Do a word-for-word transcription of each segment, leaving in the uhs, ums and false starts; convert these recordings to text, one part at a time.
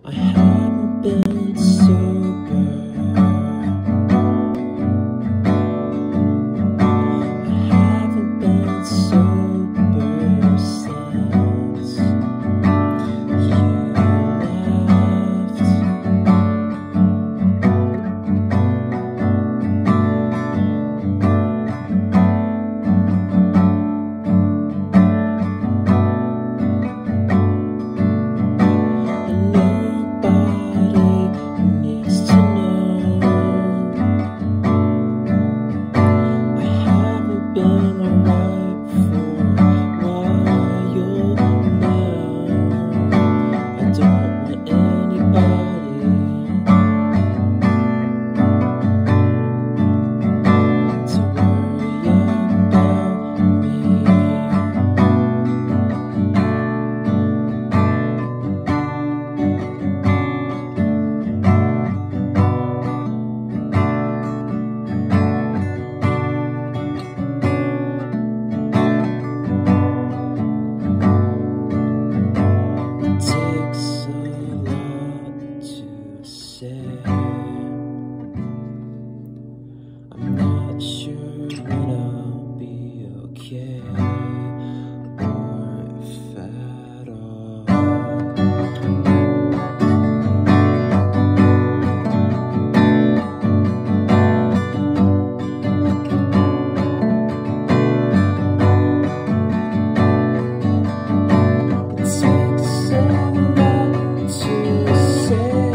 I haven't been sober. I haven't been sober since you left. I'm not sure when I'll be okay, or if at all. It takes a lot to say.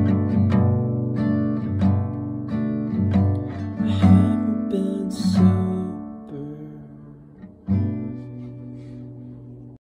So